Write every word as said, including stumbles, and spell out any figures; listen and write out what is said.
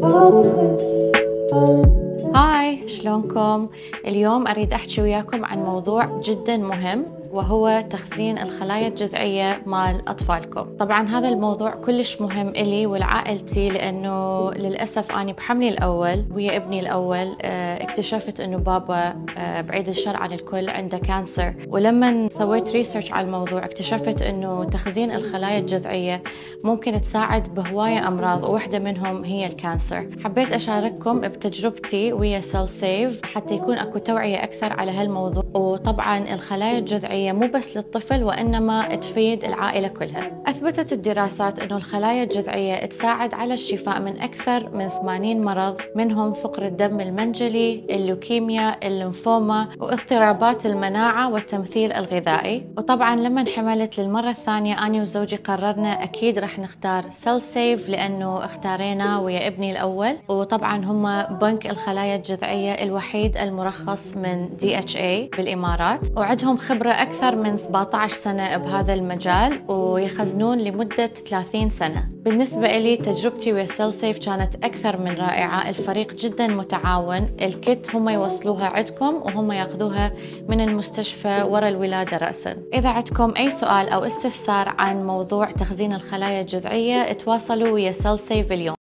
هاي، شلونكم؟ اليوم أريد أحكي وياكم عن موضوع جدا مهم، وهو تخزين الخلايا الجذعية مال أطفالكم. طبعا هذا الموضوع كلش مهم إلي ولعائلتي، لأنه للأسف أنا بحملي الأول ويا ابني الأول اكتشفت أنه بابا بعيد الشر عن الكل عنده كانسر. ولما سويت ريسيرش على الموضوع اكتشفت أنه تخزين الخلايا الجذعية ممكن تساعد بهواية أمراض، وواحدة منهم هي الكانسر. حبيت أشارككم بتجربتي ويا سيل سيف حتى يكون أكو توعية أكثر على هالموضوع. وطبعا الخلايا الجذعية مو بس للطفل، وإنما تفيد العائلة كلها. أثبتت الدراسات أنه الخلايا الجذعية تساعد على الشفاء من أكثر من ثمانين مرض، منهم فقر الدم المنجلي، اللوكيميا، الليمفوما، واضطرابات المناعة والتمثيل الغذائي. وطبعا لما حملت للمرة الثانية أنا وزوجي قررنا أكيد رح نختار سيل سيف، لأنه اختارينا ويا ابني الأول. وطبعا هم بنك الخلايا الجذعية الوحيد المرخص من دي اتش اي بالإمارات، وعندهم خبرة أكثر من سبعة عشر سنة بهذا المجال، ويخزنون لمدة ثلاثين سنة. بالنسبة لي تجربتي ويا سيل سيف كانت أكثر من رائعة. الفريق جدا متعاون، الكت هم يوصلوها عندكم وهم ياخذوها من المستشفى ورا الولادة رأسا. إذا عندكم أي سؤال أو استفسار عن موضوع تخزين الخلايا الجذعية تواصلوا ويا سيل سيف اليوم.